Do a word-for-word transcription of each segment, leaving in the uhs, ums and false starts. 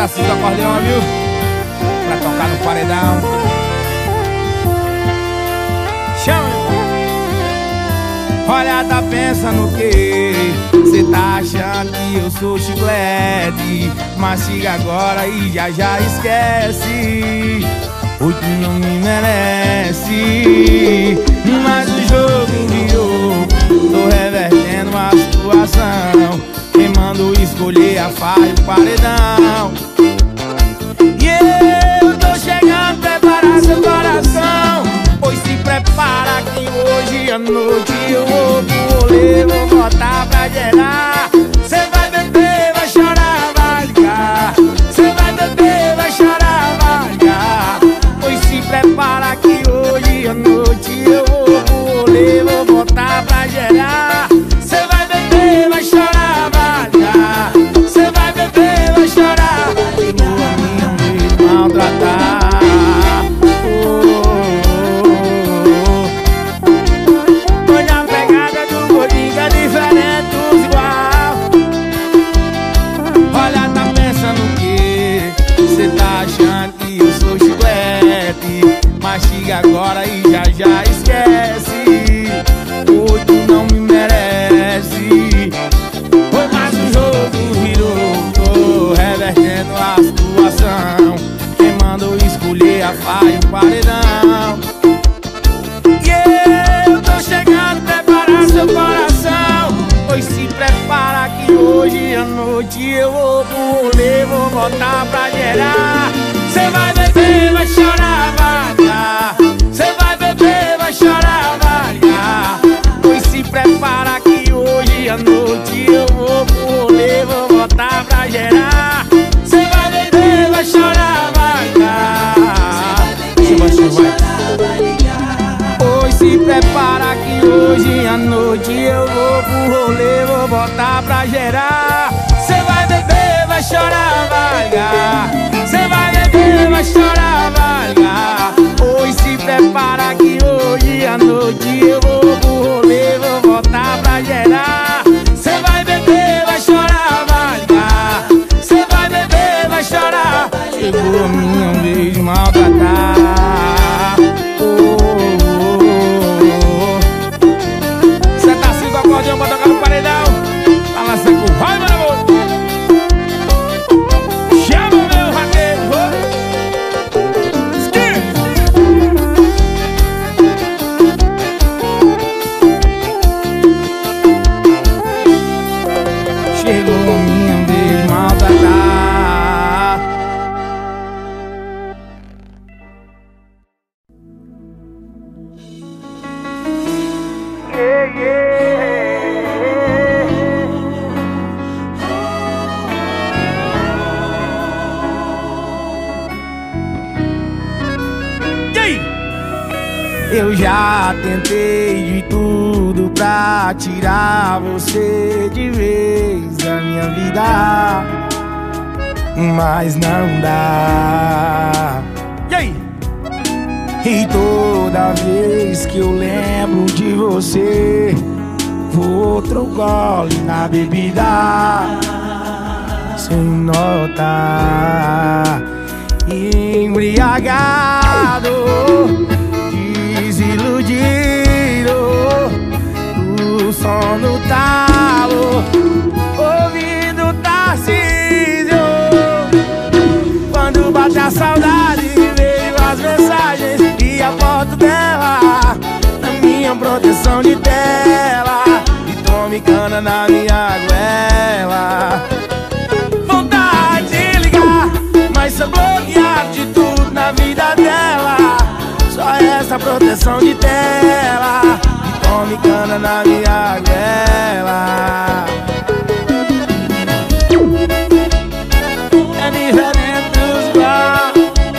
Tarcísio do acordeão, viu? Pra tocar no paredão. Chama! Olha, tá pensando o quê? Cê tá achando que eu sou chiclete? Mastiga agora e já já esquece. Hoje tu não me merece. Mas o jogo virou, tô revertendo a situação. Quem mandou escolher a farra e o paredão. E eu tô chegando, preparar seu coração. Pois se prepara que hoje à noite eu vou pro rolê, vou botar pra gerar. Cê vai beber, vai chorar, vai ligar. Cê vai beber, vai chorar, vai ligar. Pois se prepara que hoje à noite eu vou pro rolê, vou botar pra gerar. Cê vai beber, vai chorar, vai ligar. Cê vai beber, vai chorar, vai ligar. Não me maltratar. Mastiga agora e já já esquece. Hoje tu não me merece. Foi mais um jogo virou, tô revertendo a situação. Quem mandou escolher a farra e o paredão. E eu tô chegando, preparar seu coração. Pois se prepara que hoje à noite eu vou pro rolê, vou botar pra gerar. Cê vai beber, vai chorar, vai ligar. Cê vai beber, vai chorar, vai ligar. Pois se prepara que hoje à noite eu vou pro rolê, vou botar pra gerar. Cê vai beber, vai chorar, vai ligar. Cê vai chorar, vai ligar. Pois se prepara que hoje à noite eu vou pro rolê, vou botar pra gerar. Cê vai beber, vai chorar, vai ligar. Cê vai beber, vai chorar, vai ligar. Pois se prepara que hoje à noite eu vou pro rolê, vou botar pra gerar. Cê vai beber, vai chorar, vai ligar. Cê vai beber, vai chorar. Chegou a minha vez de maltratar. Oh, oh, oh. Cê tá assim com o acordeão pra tocar no paredão. Balança com raiva, meu amor. Eu já tentei de tudo pra tirar você de vez da minha vida, mas não dá. E aí? E toda vez que eu lembro de você, vou outro gole na bebida, sem notar, embriagado, desiludido, o som no talo, ouvindo Tarcísio. Quando bate a saudade, veio as mensagens e a foto dela na minha proteção de tela, e tome cana na minha goela. Vontade de ligar, mas sou bloqueado de tudo na vida dela. Só essa proteção de tela, e tome cana na minha goela. É diferente dos igual.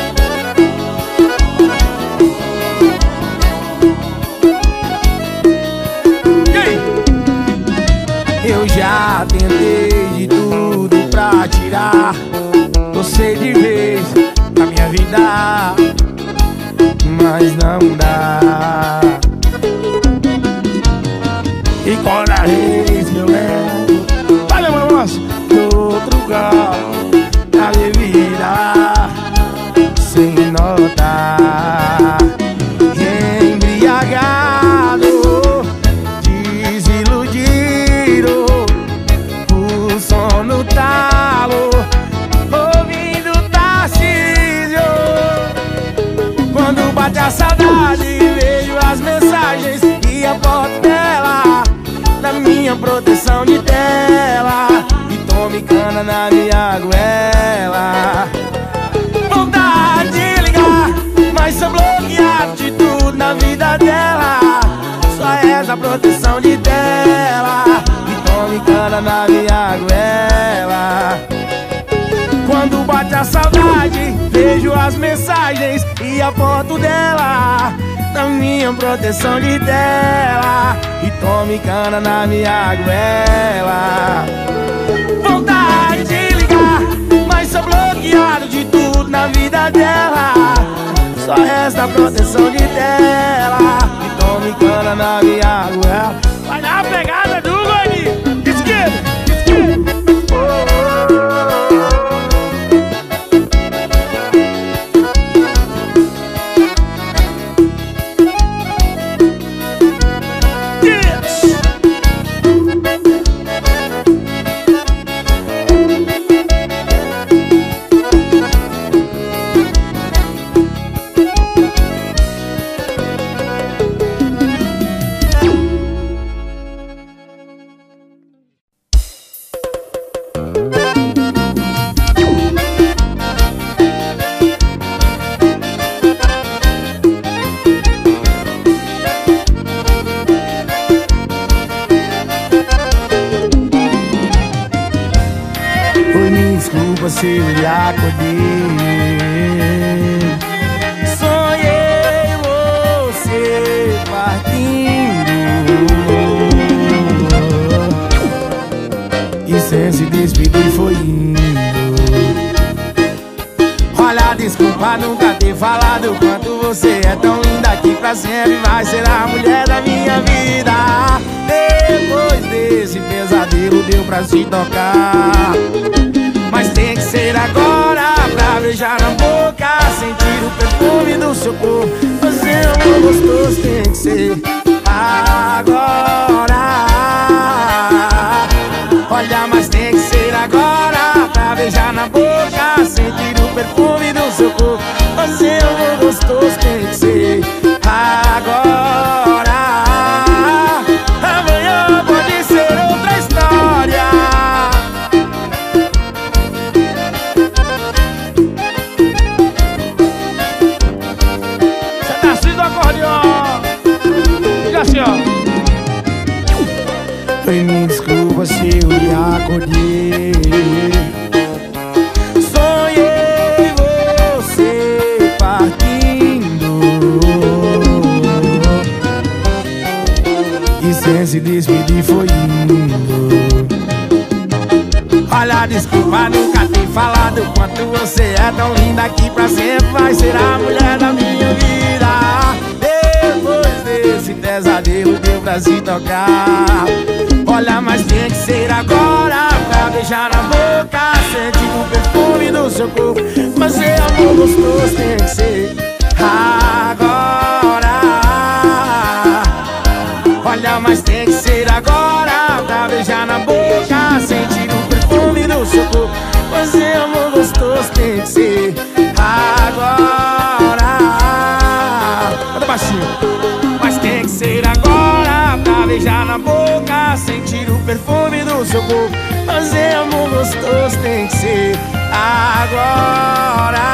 Eu já tentei de tudo pra tirar você de vez da minha vida, mas não dá. E quando a vez que eu lembro, valeu, meu moço, do outro galo, na bebida, proteção de tela e tome cana na minha goela. Vontade de ligar, mas sou bloqueado de tudo na vida dela. Só essa proteção de tela e tome cana na minha goela. Quando bate a saudade, vejo as mensagens e a foto dela na minha proteção de tela e tome cana na minha goela. Vontade de ligar, mas sou bloqueado de tudo na vida dela. Só resta a proteção de tela e tome cana na minha goela. Vai dar a pegada do gordinho. Esquerda, esquerda. Se eu lhe acordei, sonhei você partindo e sem se despedir foi indo. Olha, desculpa nunca ter falado quanto você é tão linda, que pra sempre vai ser a mulher da minha vida. Depois desse pesadelo deu pra se tocar, mas tem que ser agora pra beijar na boca, sentir o perfume do seu corpo. Fazer amor gostoso tem que ser agora. Olha, mas tem que ser agora pra beijar na boca, sentir o perfume do seu corpo. Fazer amor gostoso tem que ser agora. Amanhã pode ser outra história. Oi, me desculpa se eu lhe acordei, sonhei você partindo e sem se despedir foi indo. Olha, desculpa nunca ter falado quanto você é tão linda, que pra sempre vai ser a mulher da minha vida. Depois desse pesadelo deu pra se tocar. Olha, mas tem que ser agora pra beijar na boca, sentir o perfume do seu corpo. Mas é amor gostoso tem que ser agora. Olha, mas tem que ser agora pra beijar na boca, sentir o perfume do seu corpo. Mas é amor gostoso tem que ser agora. Olha baixinho. Mas tem que ser agora pra beijar na boca, sentir o perfume do seu corpo. Fazer amor gostoso tem que ser agora.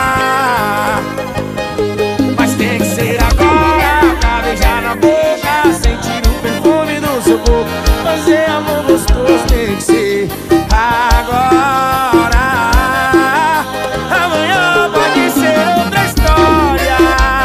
Mas tem que ser agora pra beijar na boca, sentir o perfume do seu corpo. Fazer amor gostoso tem que ser agora. Amanhã pode ser outra história.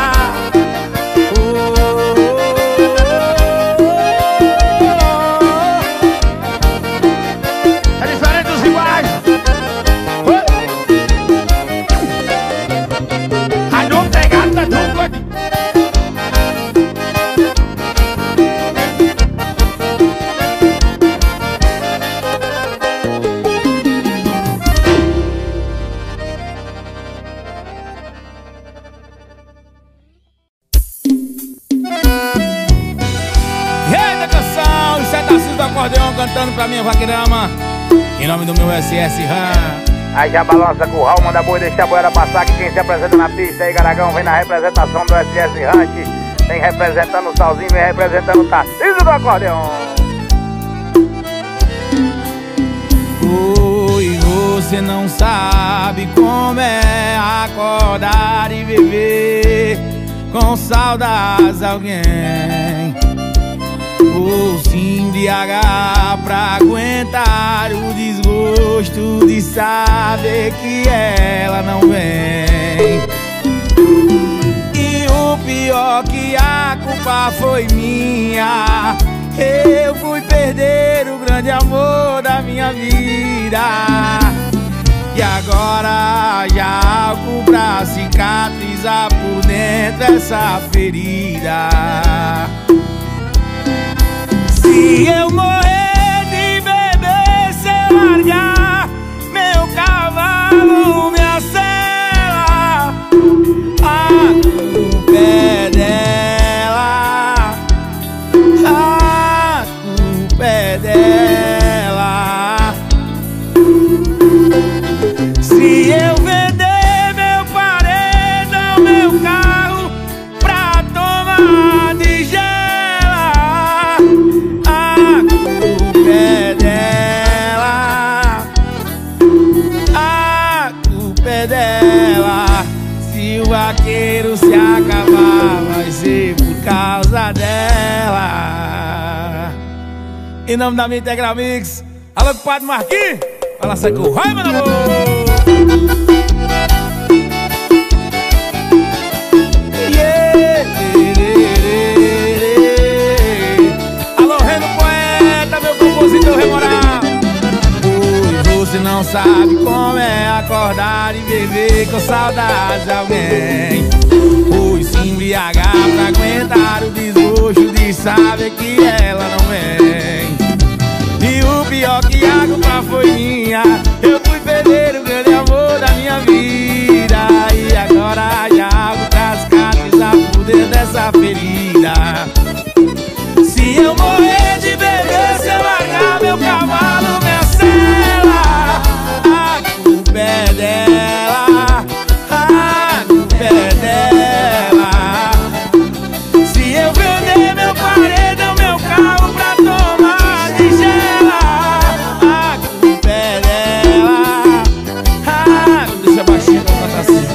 Acordeão cantando pra minha vaqueirama, em nome do meu S S Ram. Aí já balança com o Raul, manda boi, deixa a boiada passar, que quem se apresenta na pista aí, Garagão, vem na representação do S S Ranch. Vem representando o Salzinho, vem representando o Tarcísio do acordeão. você não sabe como é acordar e viver com saudades de alguém, ou se embriagar pra aguentar o desgosto de saber que ela não vem. E o pior que a culpa foi minha, eu fui perder o grande amor da minha vida. E agora já há algo pra cicatrizar por dentro essa ferida. Se eu morrer de beber, se largar meu cavalo, minha sela, a culpa é dela, a culpa é dela. Se eu vender meu paredão, meu carro pra tomar de gela, a culpa é dela, a culpa é dela. Se o vaqueiro se acabar, vai ser por causa dela. Em nome da minha Integral Mix, alô, compadre Marquinhos, fala sai com raiva, meu amor. Yeah. Alô, Reno Poeta, meu compositor remoral. Pois você não sabe como é acordar e beber com saudades de alguém, pois se embriagar pra aguentar o desgosto de saber que ela não vem. E o pior que a culpa foi minha, eu fui perder o grande amor da minha vida. E agora já algo pra cicatrizar por dentro dessa ferida. Se eu morrer de beber, se eu largar meu cavalo, minha sela, a culpa é dela, a culpa é dela. Se eu vender meu paredão, meu carro pra tomar de gela, a culpa é dela, ah, deixa baixinho pra cantar assim.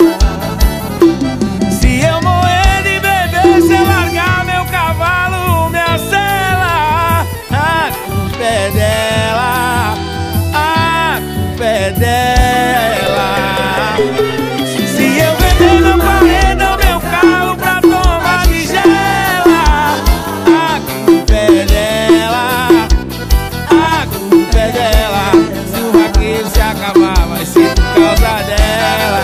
Se eu morrer de beber, se eu largar meu cavalo, minha sela, a culpa é dela, a culpa é dela. Se eu vender meu paredão, meu carro pra tomar de gela, a culpa é dela, a culpa é dela. Se o vaqueiro se acabar, vai ser por causa dela.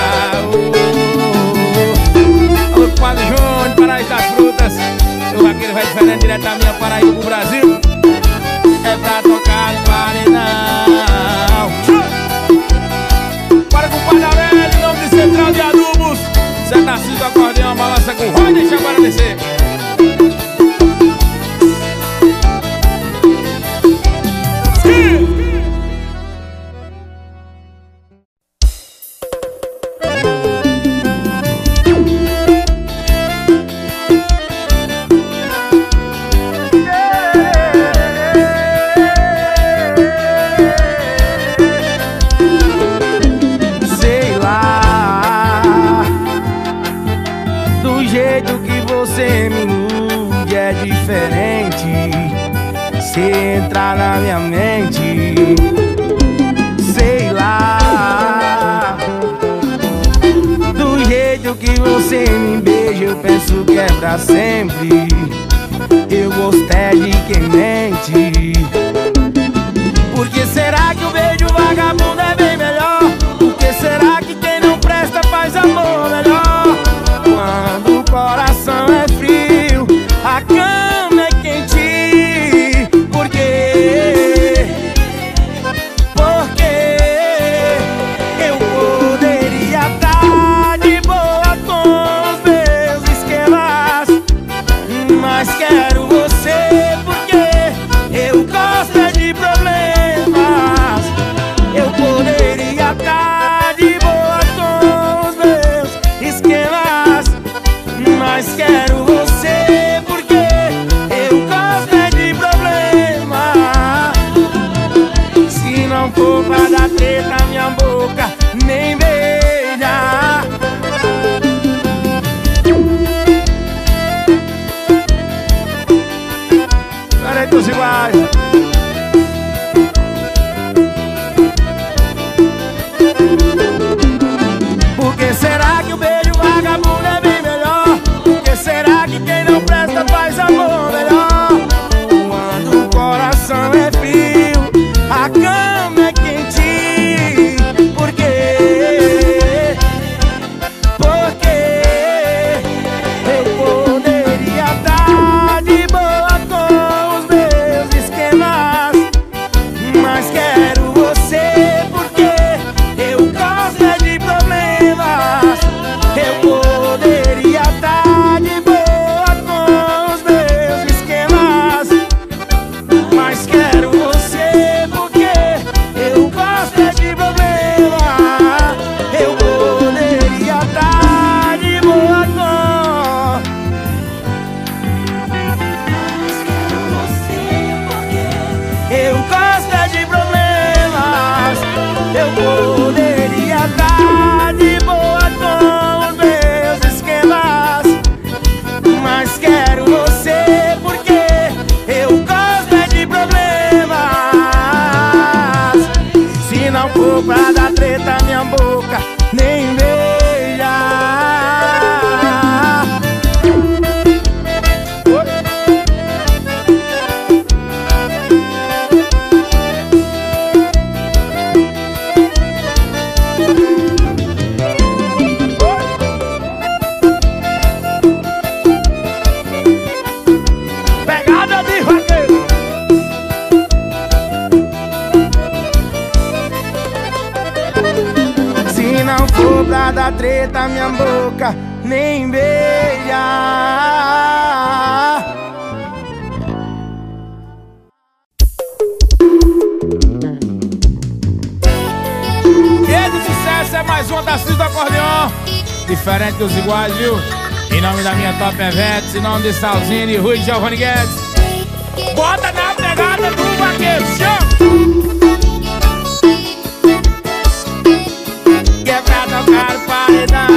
Alô, compadre Júnior, Paraíso das Frutas, o vaqueiro vai diferente direto da minha Paraíba pro Brasil. É pra tocar no paredão. Para com o Padalé, em nome de Central de Adubos, Zé Tarcísio do acordeão, balança com o Roy, deixa agora descer. Sei lá, do jeito que você me ilude é diferente. Se entrar na minha mente, sei lá, do jeito que você me beija, eu penso que é pra sempre. Eu gosto é de quem mente. Por que será que o beijo vagabundo é bem melhor? Por que será que quem não presta faz amor melhor? Quando o coração é frio, a cama é quente. Por quê? Porque eu poderia estar de boa com os meus esquemas, mas quero você porque diferente dos iguais. Por que será que o beijo vagabundo é bem melhor? Por que será que quem não presta faz amor melhor? Quando o coração é frio, a cama é quente. Por quê? Porque eu poderia estar de boa com os meus esquemas, mas quero você porque eu gosto é de problemas. Eu poderia estar de boa com os meus esquemas, mas quero você porque eu gosto é de problema. Eu poderia estar de boa com, eu gosto é de problemas. Eu poderia estar de boa com os meus esquemas, mas quero você porque eu gosto é de problemas. Se não for pra dar treta, minha boca nem beija. Pegada de vaqueiro. Se não for pra dar treta, minha boca nem beija. Esse sucesso é mais uma das filhas do acordeão, diferente dos iguais, viu? Em nome da minha Top Eventos, em nome de Salzinho e Rui Giovanni Guedes. Bota na pegada do vaqueiro, chama! Que é pra tocar o paredão.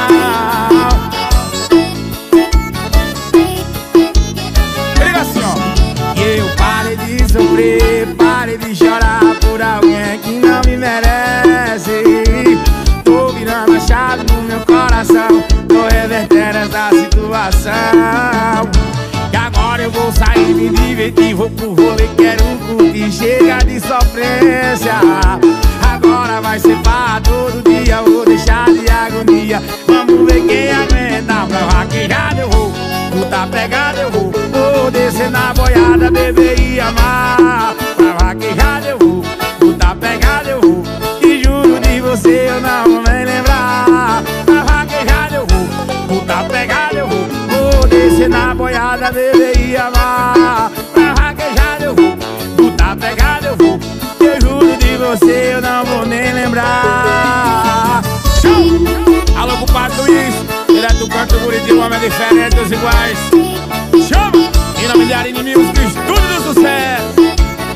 Liga assim, ó. Que eu parei de sofrer, parei de chorar por alguém que não me merece. Tô virando a chave no meu coração, tô revertendo essa situação. E agora eu vou sair, me divertir, vou pro rolê, quero curtir, chega de sofrência. Agora vai ser farra todo dia, vou deixar de agonia. Vamos ver quem aguenta, pra vaquejada eu vou, puta pegada eu vou, vou descer na boiada, beber e amar. Pra vaquejada eu vou, puta pegada eu vou, e juro de você eu não vou nem lembrar. Pra vaquejada eu vou, puta pegada eu vou, vou descer na boiada, beber e amar. Pra vaquejada eu vou, puta pegada eu vou, eu juro de você eu não vou nem lembrar. Show! Alô, compadre Luiz, direto do canto do Curitiba, homem diferente dos iguais. Chama! Em nome de Aline Music, estúdio do sucesso.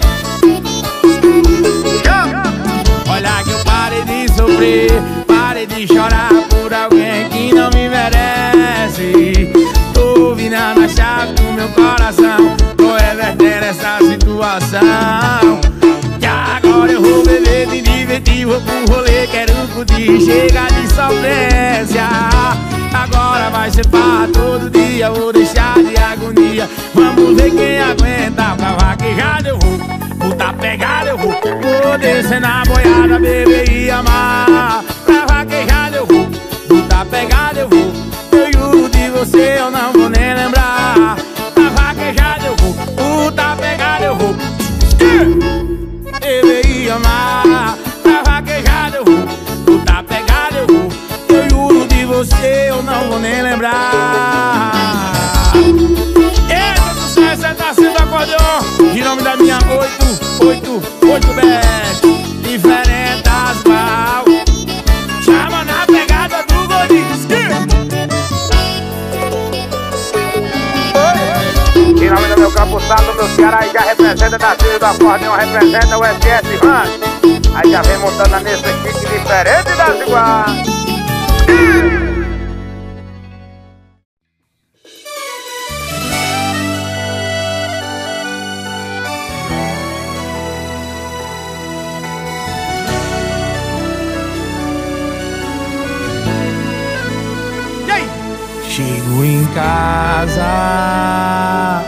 Chama! Olha que eu parei de sofrer, parei de chorar por alguém que não me merece. Tô virando a chave do meu coração, tô revertendo essa situação. Que agora eu vou beber, me divertir, vou pro rolê, quero curtir, chega de sofrência. Agora vai ser farra todo dia, vou deixar de agonia. Vamos ver quem aguenta, pra vaquejada eu vou, puta pegada eu vou, vou descer na boiada, beber e amar. Pra vaquejada eu vou, puta pegada eu vou, eu juro de você eu não vou nem lembrar. Pra vaquejada eu vou, puta pegada eu vou, beber e amar. Pra vaquejada eu vou, puta pegada eu vou, eu juro de você eu não vou nem lembrar. Esse sucesso é da Silva Acordeon, em nome da minha oito oito oito best, diferente das pau. Chama na pegada do Godinski. Em nome do meu capuçado, meu Ceará, aí já representa da Silva do Acordeão, representa o S S Ranch. Aí já vem montando nesse equipe diferente das iguais. Chego em casa,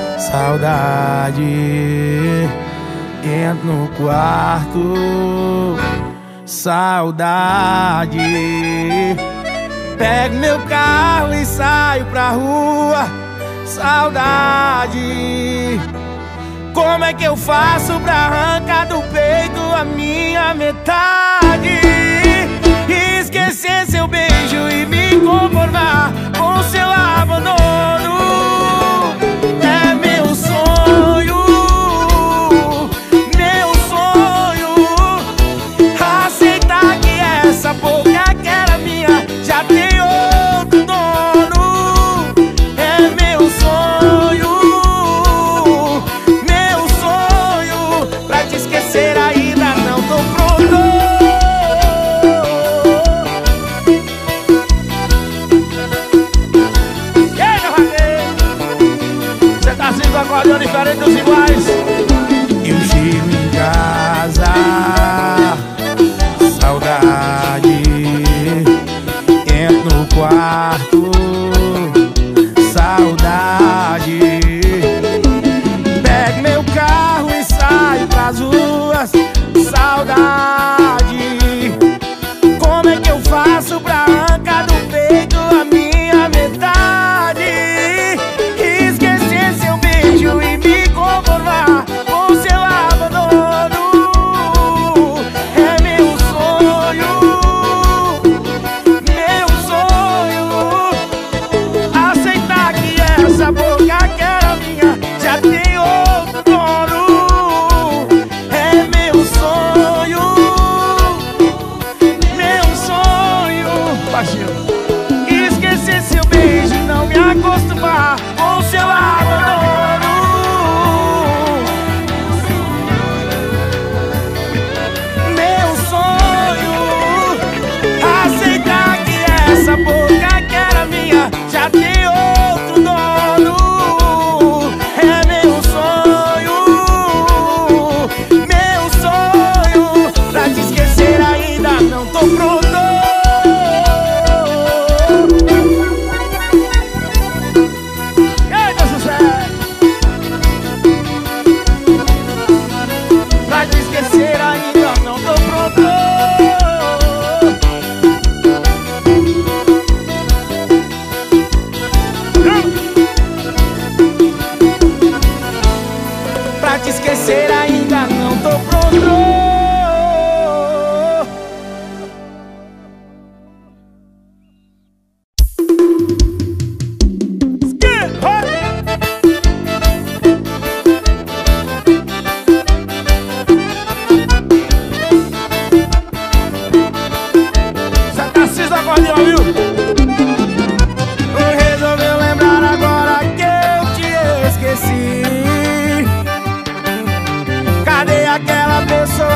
saudade. Entro no quarto, saudade. Pego meu carro e saio pra rua, saudade. Como é que eu faço pra arrancar do peito a minha metade? Esquecer seu beijo e me conformar com seu abandono é meu sonho, meu sonho. Aceitar que essa boca que era minha já tem outro dono é meu sonho, meu sonho. Pra te esquecer ainda não tô pronto. Acordeão diferente dos iguais. Eu chego em casa, saudade. Entro no quarto, saudade. Pego meu carro e saio pras ruas, saudade. Como é que eu faço pra arrancar do peito a minha metade? E me conformar com seu abandono é meu sonho, meu sonho. Aceitar que essa boca que era minha já tem outro dono é meu sonho, meu sonho. Baixinho. Esquecer seu beijo e não me acostumar com seu abandono. Essa boca que era minha já tem outro dono é meu sonho, meu sonho. Pra te esquecer ainda não tô pronto. Eita, sucesso! Pra te esquecer ainda não tô pronto. Pra te esquecer ainda não tô pronto. Você tá cis do acordeão, viu? Resolveu lembrar agora que eu te esqueci. Cadê aquela pessoa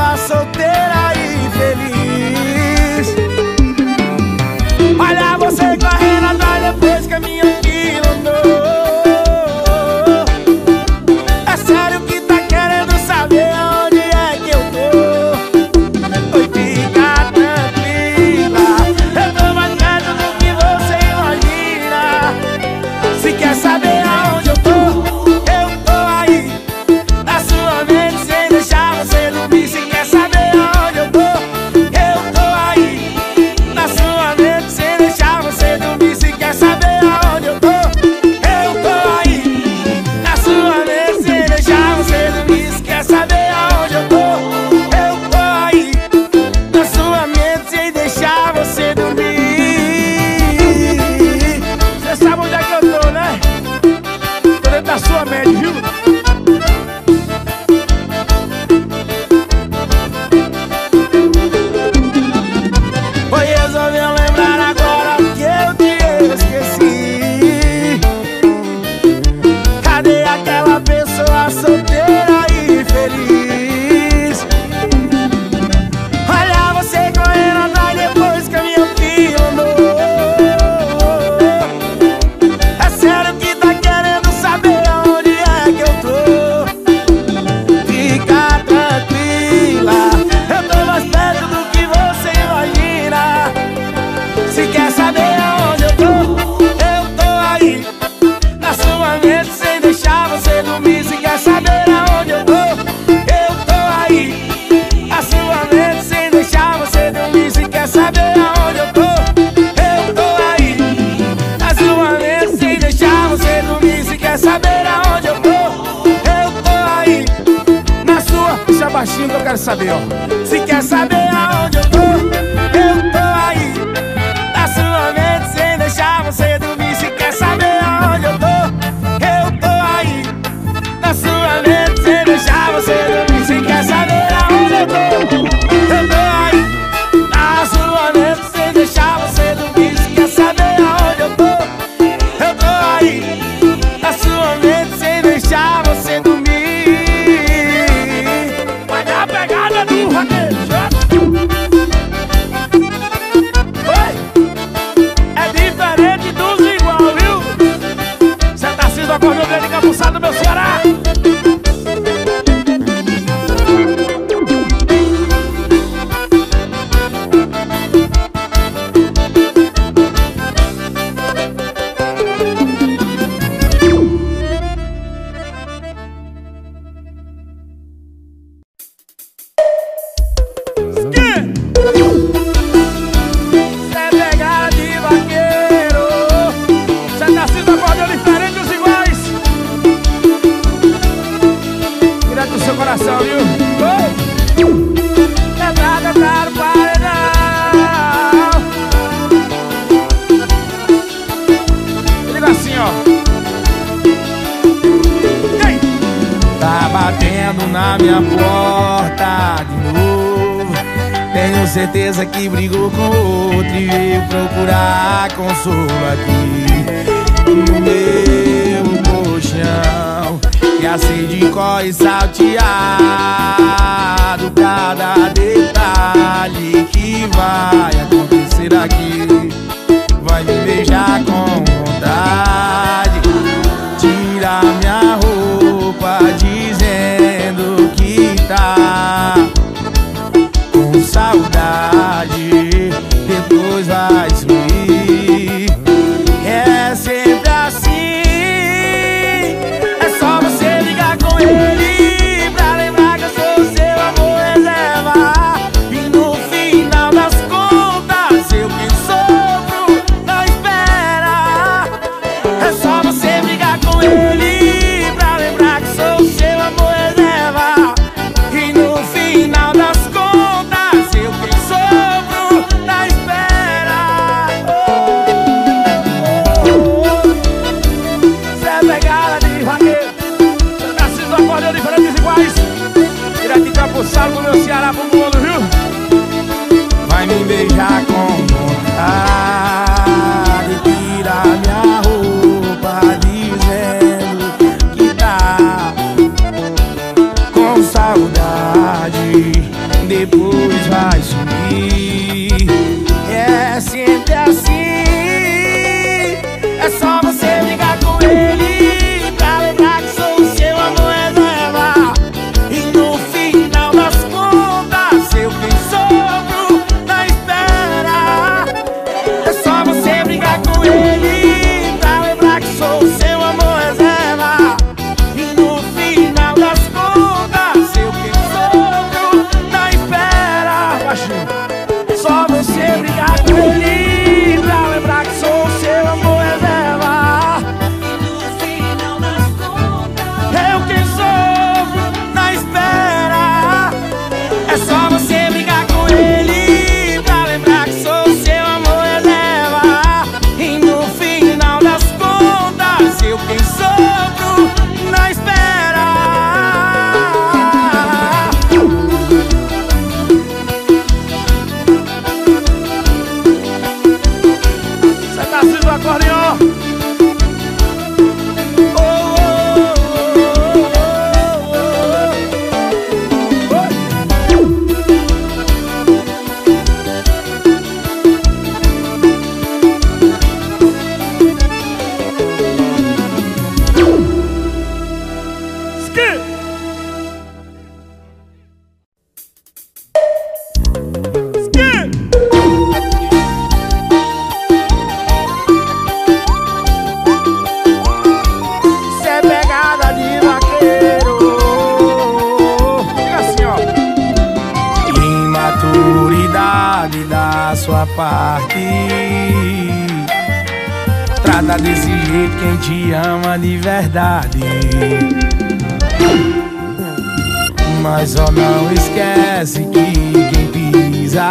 quero saber, ó. Se quer saber aonde eu tô, eu tô aí na sua mente sem deixar você dormir. Se quer saber aonde eu tô, eu tô aí na sua mente sem deixar você dormir. Se quer saber aonde eu tô, eu tô aí na sua mente sem deixar você dormir. Se quer saber aonde eu tô, eu tô aí na sua mente sem deixar você dormir. Vai dar pegada do vaqueiro. É diferente dos igual, viu? Cê tá sendo acordou grande capuçado, meu Ceará. Coração, viu? Oh! Entrada para o paredão. Liga assim, ó. Ei! Tá batendo na minha porta de novo. Tenho certeza que brigou com outro e veio procurar consolo aqui no meu colchão. E a sede corre salteado, cada detalhe que vai acontecer aqui. Vai me beijar com vontade, tirar minha roupa dizendo que tá com saudade, depois vai sumir. É sempre assim. Ele pra lembrar que eu sou seu amor reserva. E no final das contas eu que sofro não espera. É só você brigar com ele pra lembrar que sou seu amor reserva. E no final das contas eu que sofro não espera. Oh, oh, oh. Cê é pegada de vaqueiro, acordeu diferentes iguais. Direto encapuçado no meu Ceará pro mundo, viu? Vai me beijar com vontade, tirar minha roupa dizendo que tá com saudade, depois vai sumir. É sempre assim. É só você ligar com ele pra lembrar que sou o seu amor reserva. E no final das contas eu quem sofro na espera. É só você brigar com ele pra lembrar que sou o seu amor reserva. E no final das contas eu quem sofro na espera. Baixinho. Só você brigar com ele pra lembrar que sou o seu amor reserva. É só você brigar com ele pra lembrar que sou seu amor reserva. E no final das contas eu quem sofro na espera. Você tá sendo acordeon. sua parte. Trata desse jeito quem te ama de verdade. Mas só não esquece que quem pisa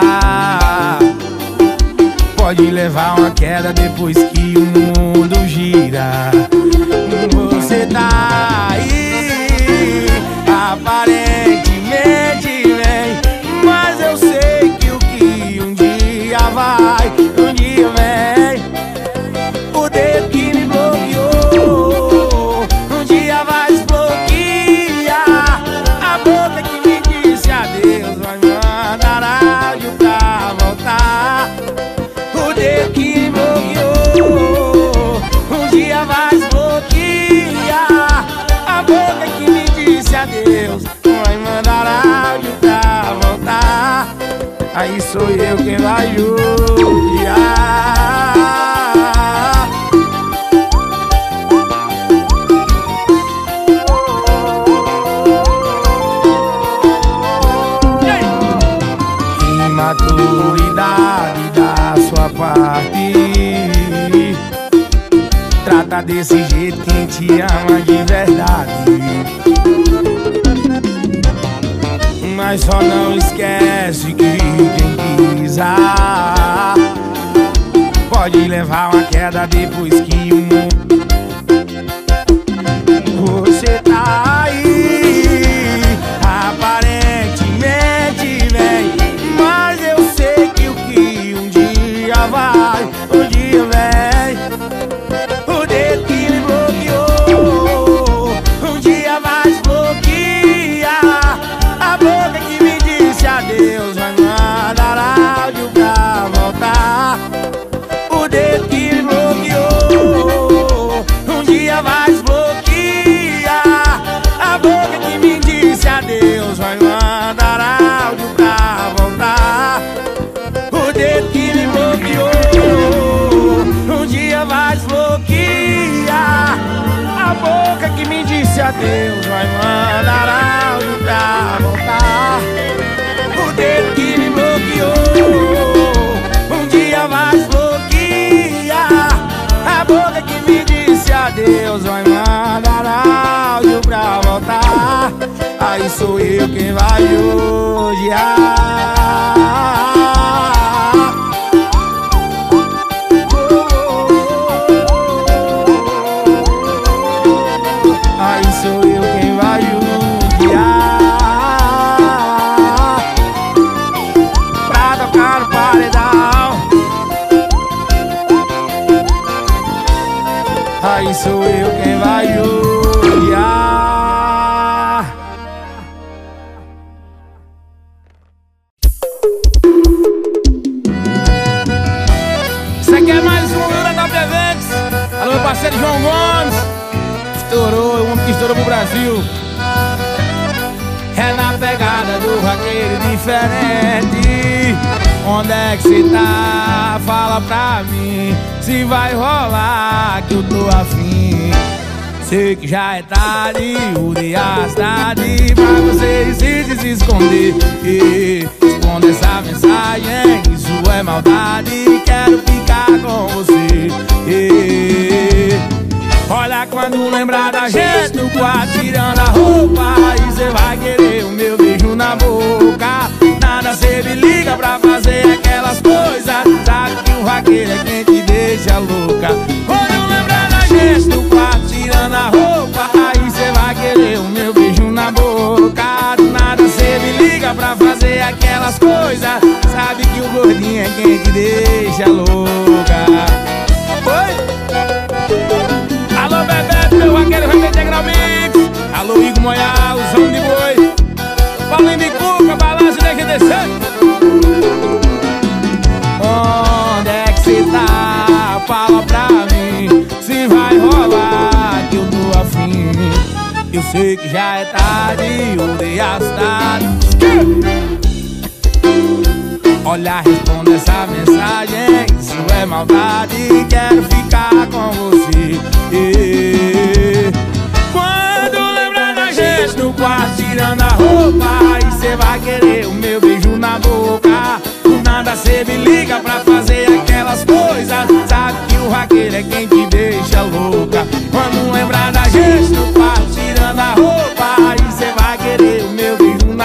pode levar uma queda depois que o mundo gira. Você tá aí, aparentemente vem, mas eu sei que o que um dia vai, um dia vem. O dedo que me bloqueou, um dia vai desbloquear. A boca que me disse adeus vai mandar áudio pra voltar. O dedo que me bloqueou, um dia vai desbloquear. A boca que me disse adeus vai mandar áudio pra voltar. Aí sou eu quem vai judiar. Imaturidade da sua parte, trata desse jeito quem te ama de verdade. Mas só não esquece que quem pisar pode levar uma queda depois que o mundo. Você tá aí, aparentemente vem, mas eu sei que o que um dia vai, um dia vem. O dedo que me bloqueou, um dia vai desbloquear. A boca que me disse adeus vai mandar áudio pra voltar. O dedo que me bloqueou, um dia vai desbloquear. A boca que me disse adeus vai mandar áudio pra voltar. O dedo que me bloqueou, um dia vai desbloquear. A boca que me disse adeus vai mandar áudio pra voltar. O dedo que me bloqueou, um dia vai desbloquear. A boca que me disse adeus vai mandar áudio pra voltar. Aí sou eu quem vai odiar. Aí sou eu quem vai judiar pra tocar no paredão. Aí sou eu quem vai judiar. Isso aqui é mais um Lula da Eventos. Alô, meu parceiro João Gomes. Estourou, o homem que estourou pro Brasil. É na pegada do vaqueiro diferente. Onde é que cê tá? Fala pra mim se vai rolar que eu tô afim. Sei que já é tarde, o dia é tarde pra você decidir se esconder. E responda essa mensagem, isso é maldade. Quero ficar com você. E olha quando lembrar da gente no quarto tirando a roupa, aí cê vai querer o meu beijo na boca. Nada cê me liga pra fazer aquelas coisas. Sabe que o vaqueiro é quem te deixa louca. Quando lembrar da gente no quarto tirando a roupa, aí cê vai querer o meu beijo na boca. Nada cê me liga pra fazer aquelas coisas. Sabe que o gordinho é quem te deixa louca. Oi? Alô, Bebeto, meu vaqueiro vai integrar o mix. Alô, Igor Moial, Zão de Boi, Paulinho de Cuca, Balanço da G D C. Onde é que cê tá? Fala pra mim se vai rolar que eu tô afim. Eu sei que já é tarde, o dia está. Olha, responda essa mensagem, isso é maldade. Quero ficar com você. E quando lembrar da gente no quarto tirando a roupa, aí cê vai querer o meu beijo na boca. Do nada cê me liga pra fazer aquelas coisas. Sabe que o vaqueiro é quem te deixa louca. Quando lembrar da gente no quarto tirando a roupa, aí cê vai querer o meu beijo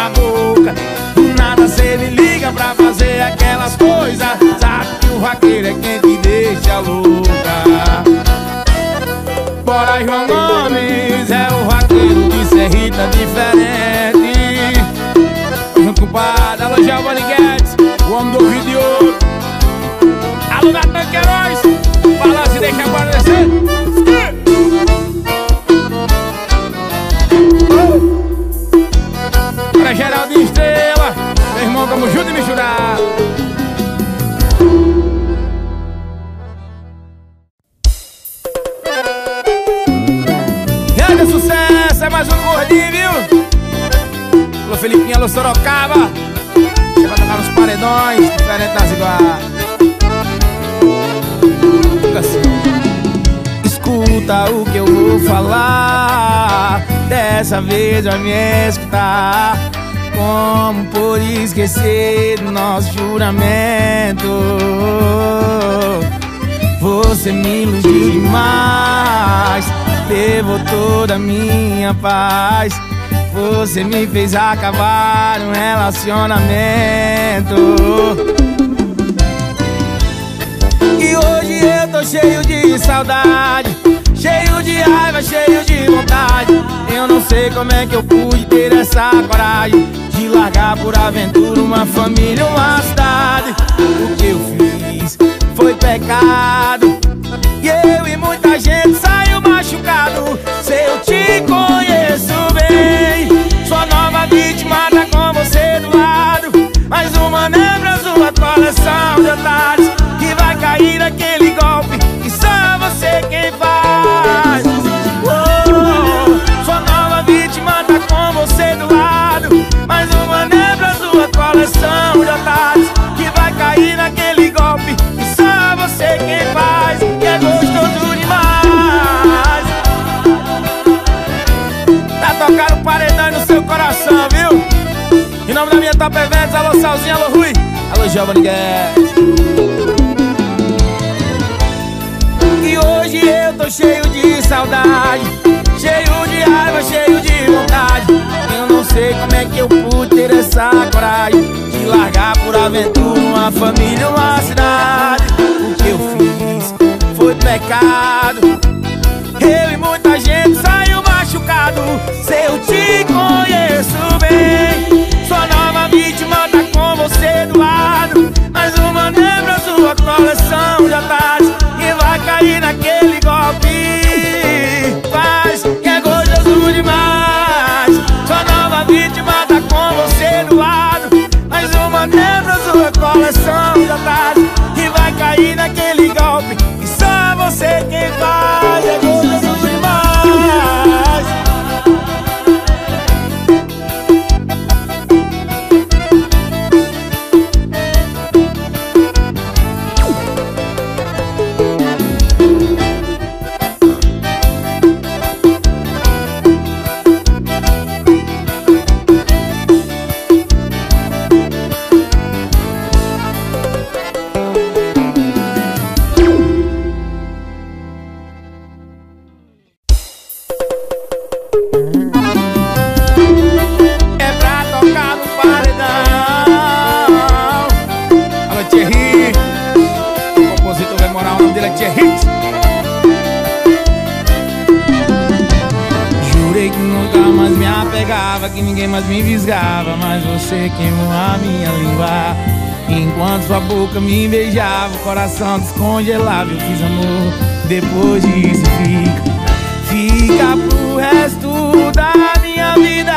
Felipinho, alô Sorocaba. Você vai tocar nos paredões, diferente das iguais. Assim. Escuta o que eu vou falar, dessa vez vai me escutar. Como pôde esquecer do nosso juramento? Você me iludiu demais, levou toda a minha paz. Você me fez acabar um relacionamento. E hoje eu tô cheio de saudade, cheio de raiva, cheio de vontade. Eu não sei como é que eu pude ter essa coragem de largar por aventura uma família, uma cidade. O que eu fiz foi pecado, e eu e muita gente saiu machucado. Se eu te conheço bem, sua nova vítima tá com você do lado. Mais uma lembra sua coleção de otários que vai cair naquele golpe que só você quem faz. Oh, sua nova vítima tá com você do lado. Mais uma lembra sua coleção de otários que vai cair naquele golpe que só você quem faz. Que é gostoso demais. Tá tocando paredão no seu coração, viu? Em nome da minha Top Eventos, alô Salzinho, alô Rui, alô Giovanni Guedes. E hoje eu tô cheio de saudade, cheio de raiva, cheio de vontade. Eu não sei como é que eu pude ter essa coragem de largar por aventura uma família, uma cidade. O que eu fiz foi pecado, eu e muita gente saiu machucado. Se eu te conheço bem, sua nova vítima tá com você do lado. Mais uma lembra sua coleção de otários que vai cair naquele golpe. Faz que é gostoso demais. Sua nova vítima tá com você do lado. Mais uma lembra sua coleção de otários que vai cair naquele golpe e só você quem faz. É gostoso demais. Que ninguém mais me visgava, mas você queimou a minha língua. Enquanto sua boca me beijava, o coração descongelava. Eu fiz amor, depois disso fica, fica pro resto da minha vida.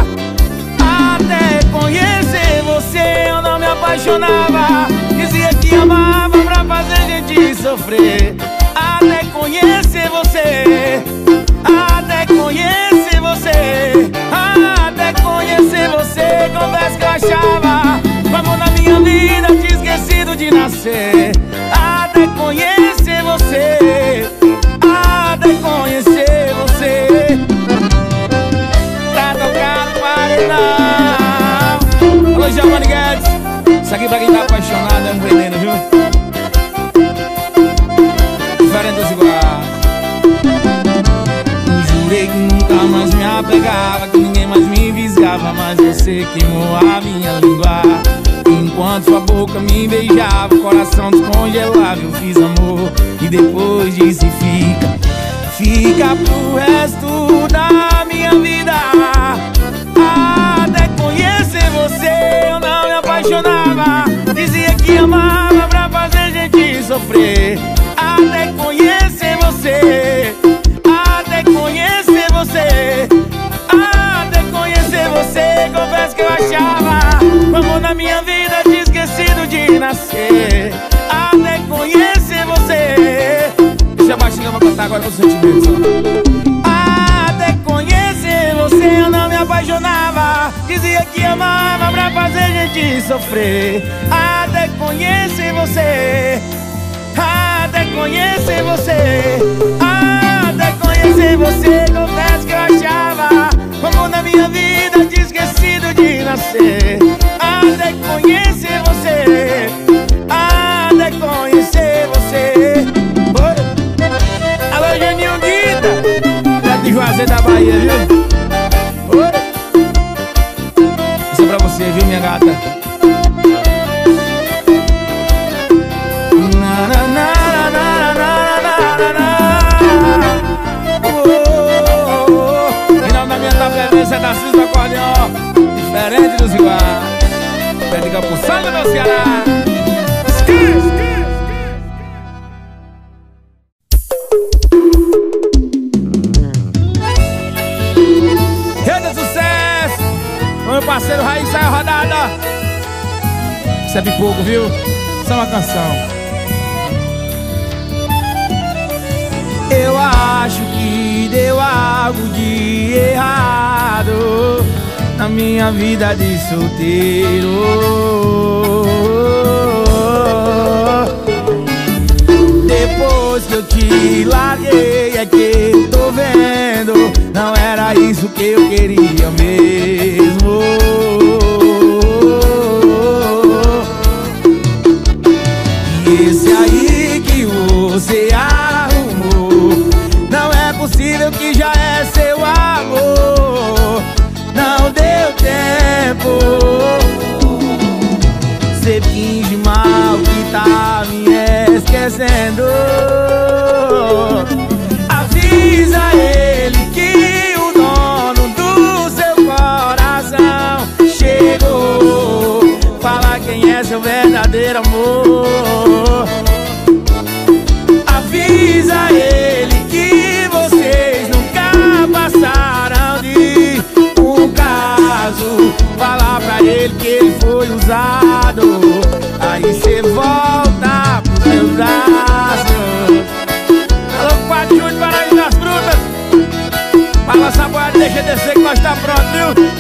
Até conhecer você eu não me apaixonava. Dizia que amava pra fazer gente sofrer. Até conhecer você, até conhecer você, até conhecer você, confesso que eu achava o amor na minha vida, tinha esquecido de nascer. Até conhecer você, até conhecer você. Tá tocado paredão. Alô Giovanni Guedes. Isso aqui pra quem tá apaixonado é um veneno, viu? Diferente dos iguais. Jurei que nunca mais me apegava, que ninguém mais me visgava, mas você queimou a minha língua. Enquanto sua boca me beijava, o coração descongelava. Eu fiz amor e depois disso fica, fica pro resto da minha vida. Até conhecer você eu não me apaixonava. Dizia que amava pra fazer gente sofrer. Até conhecer você, até conhecer você, até conhecer você, confesso que eu achava o amor na minha vida, tinha esquecido de nascer. Até conhecer você. Deixa baixinho, eu vou cantar agora com os sentimentos. Até conhecer você eu não me apaixonava. apaixonava, dizia que amava pra fazer gente sofrer. Até conhecer você, até conhecer você, até conhecer você. Confesso que eu achava como na minha vida tinha esquecido de nascer. Até conhecer você, até conhecer você. Oi. Alô, Geninho Dita, lá de Juazeiro da Bahia, viu? Oi. Isso é pra você, viu, minha gata? Na, na, na, na, na, na, na, na. Oh, oh, oh. Final da minha tabela, você tá assistindo o acordeão diferente dos iguais. Pé de Campo Santo, meu Ceará. Rede de sucesso, o meu parceiro Raiz sai a rodada. Isso é pipoco, viu? Isso é uma canção. Eu acho que deu algo de errado na minha vida de solteiro. Depois que eu te larguei é que eu tô vendo, não era isso que eu queria mesmo. E esse aí que você arrumou, não é possível que já é seu amor. Não deu tempo, cê finge mal que tá me esquecendo. Avisa ele que o dono do seu coração chegou. Fala quem é seu verdadeiro amor. Avisa ele que vocês nunca passaram de um caso. Fala pra ele que ele foi usado. Aí cê volta pro seu braço. Alô, quatro de julho, Paraíso das Frutas. Balança a boia, deixa descer que nós tá pronto, viu?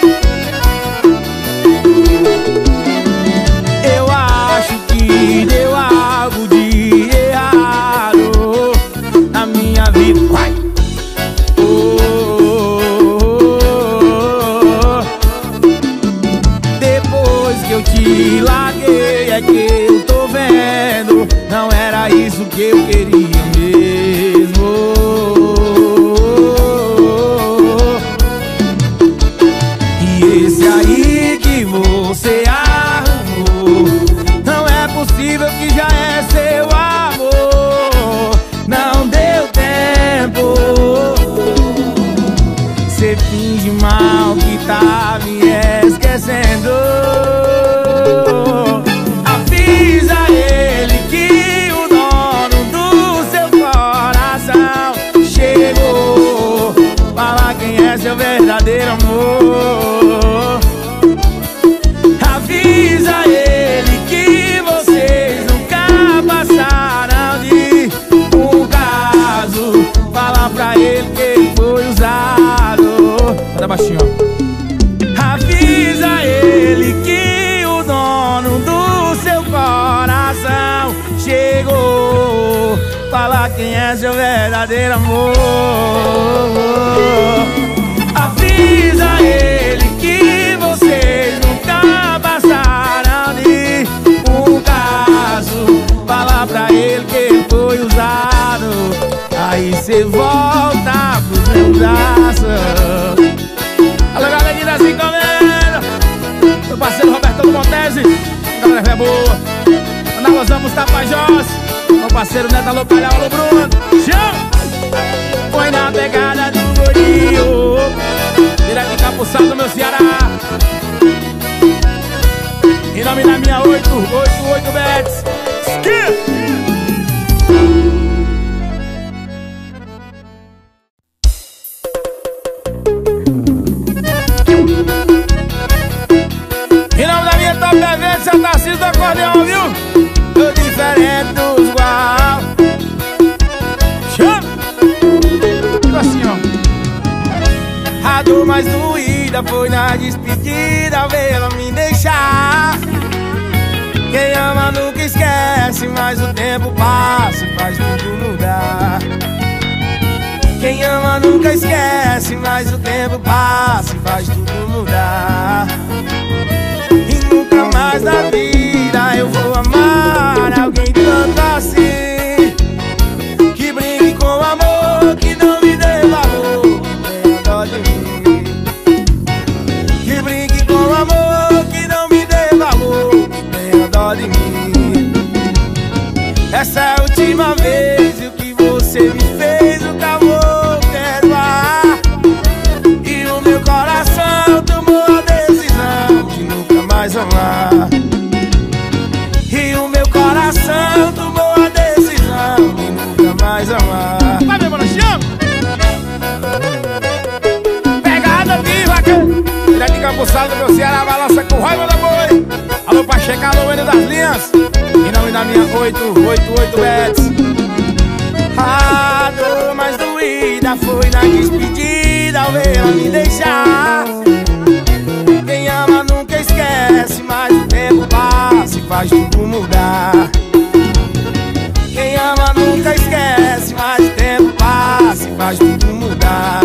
Eu acho que deu algo de errado na minha vida. Vai. Oh, oh, oh, oh. Depois que eu te larguei é que eu tô vendo, não era isso que eu queria mesmo. E esse aí que você arrumou, não é possível que já é seu amor. Não deu tempo, cê finge mal que tá me esquecendo. Avisa ele que o dono do seu coração chegou. Fala quem é seu verdadeiro amor. Avisa ele que vocês nunca passaram de um caso. Fala pra ele que ele foi usado. Tá baixinho, ó. Avisa ele que o dono do seu coração chegou. Fala quem é seu verdadeiro amor. Avisa ele que vocês nunca passaram de um caso. Fala pra ele que ele foi usado. Aí cê volta pros meus braços. Alô, galerinha das encomendas, meu parceiro Roberto Montese, galera é boa. Nós vamos Tapajós, meu parceiro Neto Localhau, alô Bruno. Chão! Foi na pegada do gordinho, direto de Campo Santo, meu Ceará. Em nome da minha oito oito oito Bets. Em nome da minha Top Evento, você tá assistindo do acordeão, viu? Tô diferente dos igual. Chama! Tipo assim, ó. A dor mais doída doída foi na despedida ver ela me deixar. Quem ama nunca esquece, mas o tempo passa e faz tudo mudar. Quem ama nunca esquece, mas o tempo passa e faz tudo mudar. E nunca mais na vida eu vou amar alguém tanto assim, que brinque com amor, que não me dê valor, tenha dó de mim. Que brinque com amor, que não me dê valor, tenha dó de mim. Essa é a última vez, e o que você me fez nunca vou perdoar. E o meu coração tomou a decisão de nunca mais amar. E o meu coração tomou a decisão de nunca mais amar. Vai ver, mano, chama! Pegada viva, que ele é de Cambuçado do meu Ceará, balança com raiva da boi. Alô, Pacheco, alô, Enio das linhas. Em nome da minha oito oito oito Bets. A dor mais doída foi na despedida ao ver ela me deixar. Quem ama nunca esquece, mas o tempo passa e faz tudo mudar. Quem ama nunca esquece, mas o tempo passa e faz tudo mudar.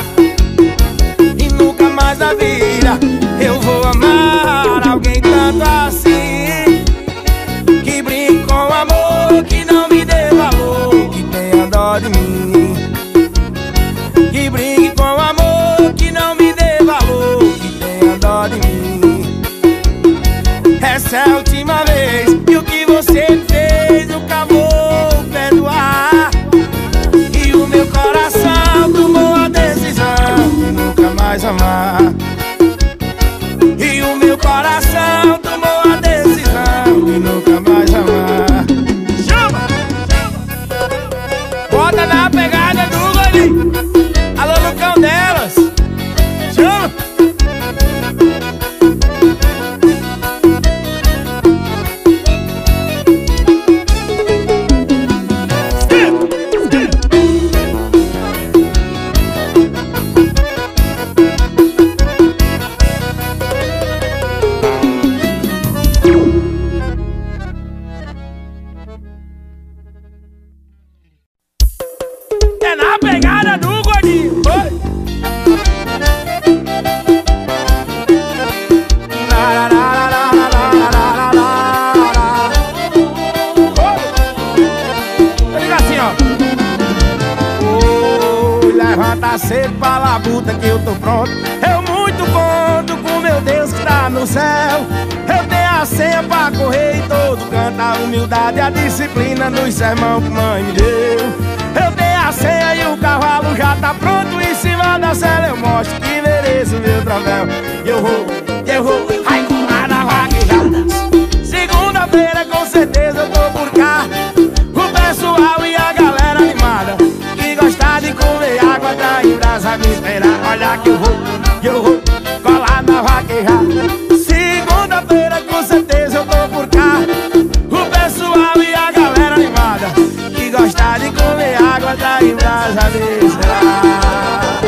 E nunca mais na vida eu vou amar alguém tanto assim, que brinque com amor, que não me dê valor, que tenha dó de mim. Que brinque com amor, que não me dê valor, que tenha dó de mim. Essa é a última vez, e o que você fez nunca vou perdoar. E o meu coração tomou a decisão de nunca mais amar. E o meu coração tomou a decisão de nunca mais amar. Chama! Bota na pegada do Gordinho. Alô, Lucão delas. Chama! É na pegada do Gordinho. Oi! Liga assim, ó. Oi, levanta cedo pra labuta que eu tô pronto. Eu muito conto com meu Deus que tá no céu. Eu tenho a senha pra correr em todo canto. A humildade e a disciplina dos sermão que mãe me deu. Eu dei a senha e o cavalo já tá pronto. Em cima da cela eu mostro que mereço meu troféu. Eu vou, eu vou, ai, colar na vaquejada. Segunda-feira com certeza eu tô por cá. O pessoal e a galera animada, que gosta de comer água, tá em brasa me esperar. Olha que eu vou, eu vou, colar na vaquejada. Segunda-feira com certeza eu tô por cá. O pessoal e a galera animada, que gosta de comer água, tá em brasa me esperar.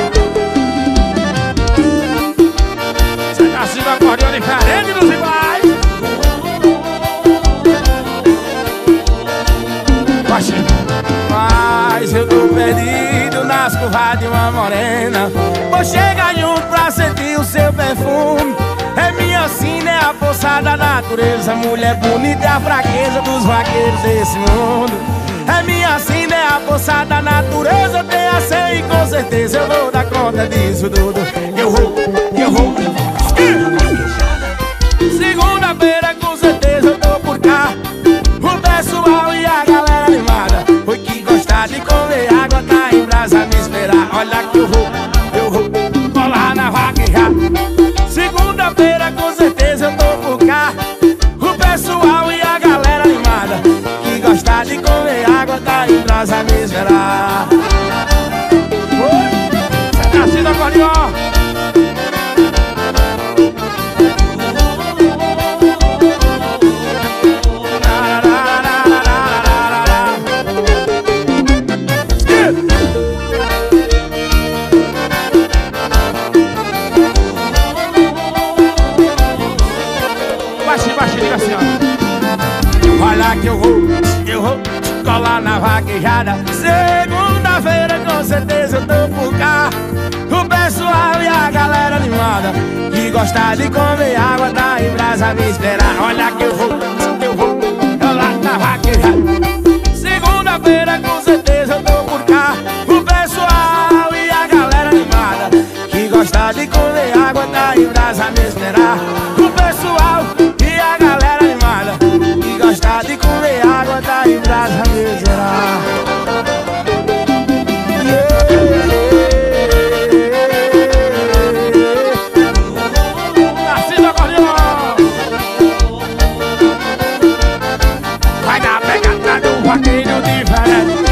Você tá assim no acordeão diferente dos iguais. Mas eu tô perdido nas curvas de uma morena. Vou chegar junto pra sentir o seu perfume. É minha sina, é a força da natureza. Mulher bonita é a fraqueza dos vaqueiros desse mundo. É minha sina, é a força da natureza. Eu tenho a senha e com certeza eu vou dar conta disso tudo. Eu vou, eu vou. Segunda-feira com certeza eu tô por cá. O pessoal e a galera animada, foi que gostar de comer água, tá em brasa me esperar. Olha que eu vou, eu vou colar na vaquejada. Segunda-feira com certeza eu tô por cá. O pessoal e a galera animada, que gosta de comer água, tá em brasa me esperar. Oi, você tá assim no acordeão. vou colar na vaquejada. Segunda-feira com certeza eu tô por cá. O pessoal e a galera animada que gosta de comer água tá em brasa me esperar. Olha que eu vou, eu vou colar na vaquejada. Segunda-feira com certeza eu tô por cá. O pessoal e a galera animada que gosta de comer água tá em brasa me esperar. O pessoal e a galera animada que gosta de comer água tá em brasa me esperar. Nascido acordeão. Vai dar pegada do vaqueiro diferente.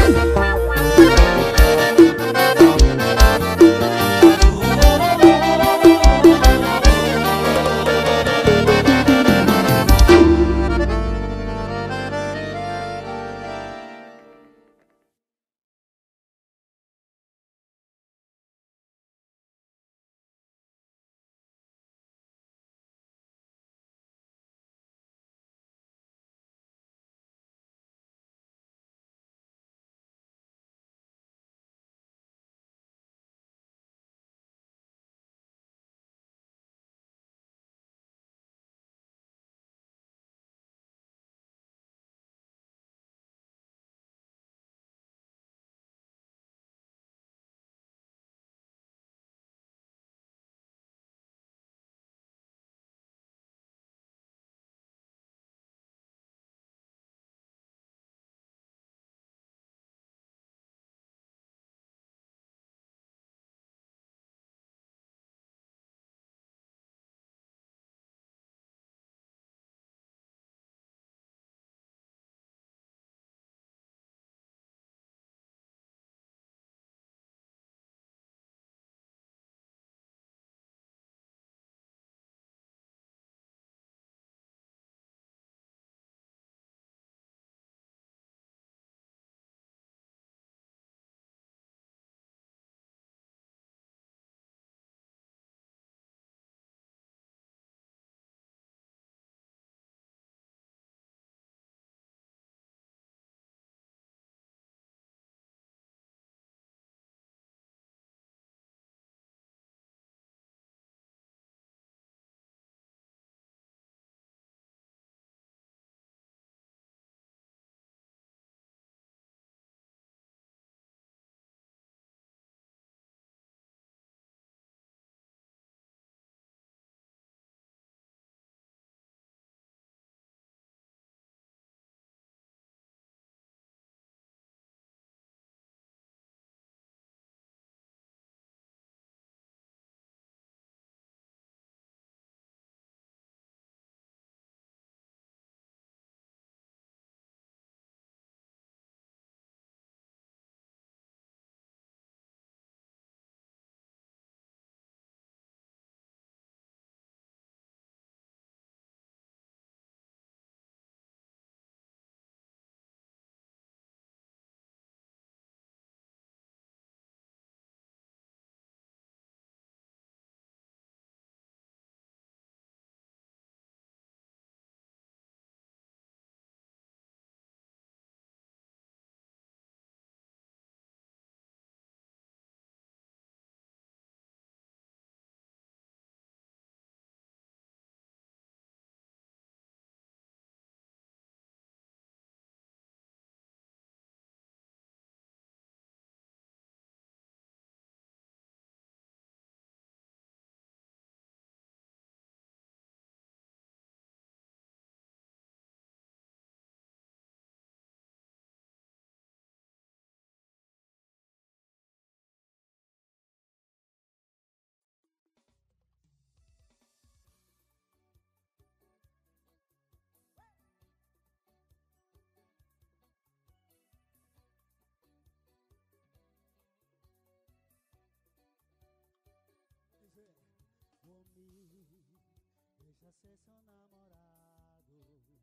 Deixa ser seu namorado.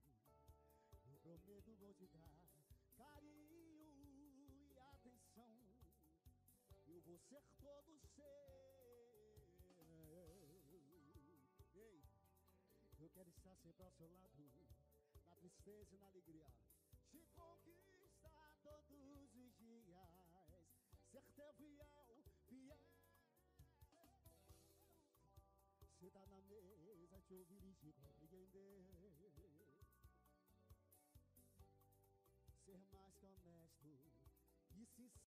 Eu prometo vou te dar carinho e atenção. Eu vou ser todo seu. Ei, eu quero estar sempre ao seu lado, na tristeza e na alegria. te conquistar todos os dias, ser teu fiel, fiel. Sentar na mesa, te ouvir e te compreender, ser mais que honesto e sincero.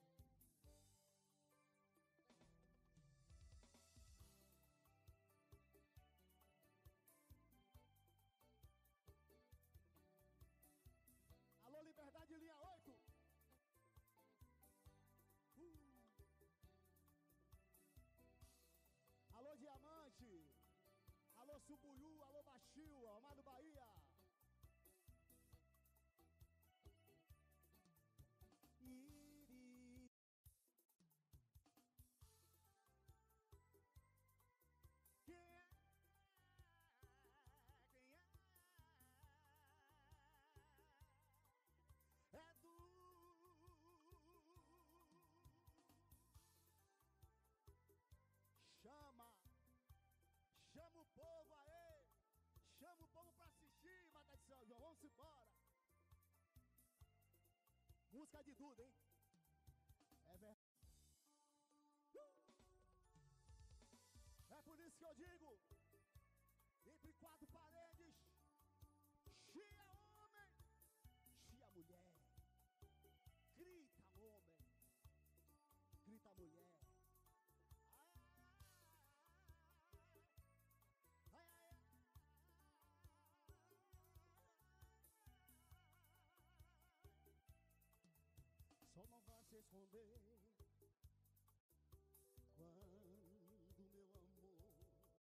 Alô, Liberdade, linha oito. Uh. Alô, Diamante. Alô, Subuiú. Alô, Baixio. Amado Bahia. Iri. Quem é? Quem é? É do chama, chama o povo aí, chama o povo pra assistir, Mata de São João, vamos embora. Música de Duda, hein? É verdade. É por isso que eu digo, entre quatro paredes, chia homem, chia mulher, grita homem, grita mulher. Ai, ai, ai. Só não vai se esconder quando meu amor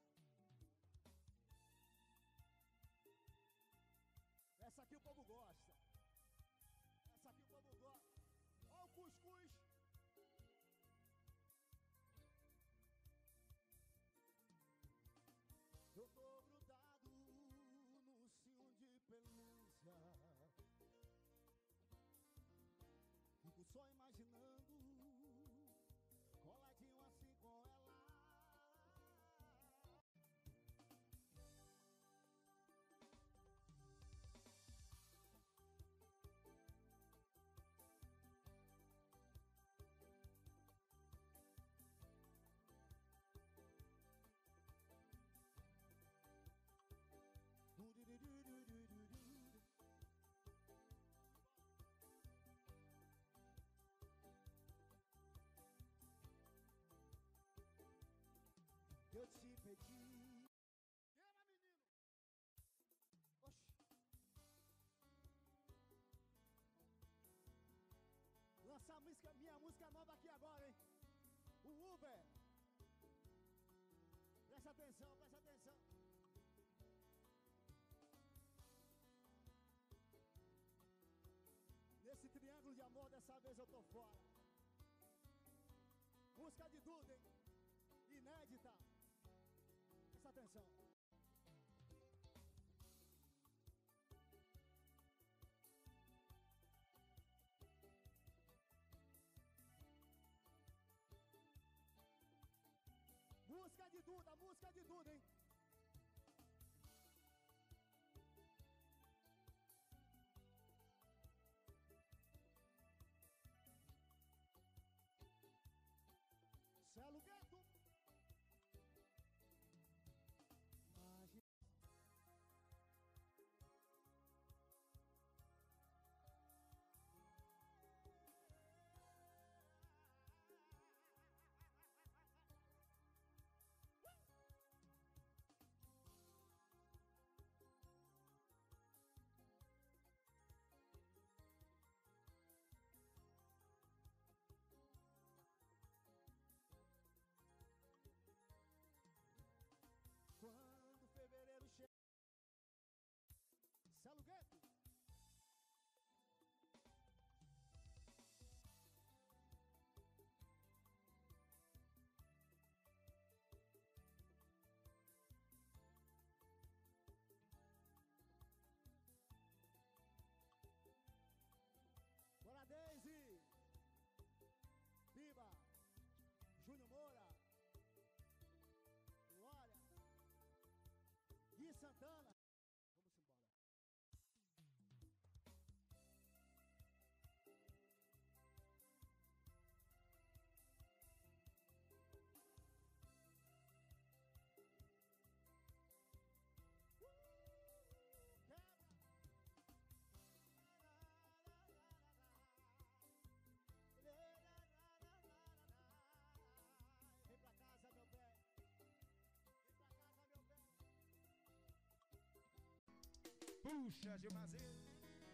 essa aqui o povo gosta. Essa aqui o povo gosta. Ó o cuscuz. Eu tô grudado no cio de pelúcia, fico só imaginando, coladinho assim com ela. Eu te pedi. Queima, menino. Oxi. Lançar a música, minha música nova aqui agora, hein? O Uber. Presta atenção, presta atenção. Nesse triângulo de amor, dessa vez eu tô fora. Música de Duda, hein? Inédita. Presta atenção. Música de Duda, música de Duda, hein? Celo Gueto. Imagina. Quando fevereiro chega, Celo Gueto. Bora, Deise. Biba. Júnior Moura. Glória. Gui Santana. Vamos embora. Puxa, Gilmazinho.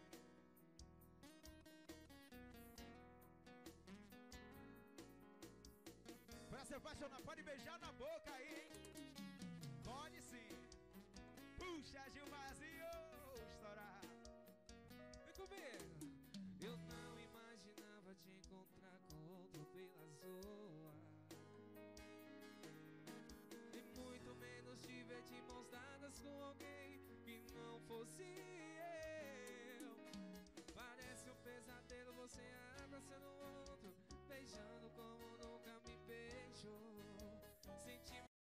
Pra se apaixonar, pode beijar na boca aí, hein? Pode sim. Puxa, Gilmazinho, estourar. Vem comigo. Eu não imaginava te encontrar com outro pela zoa, e muito menos te ver de mãos dadas com alguém que não fosse eu. Parece um pesadelo, você abraçando o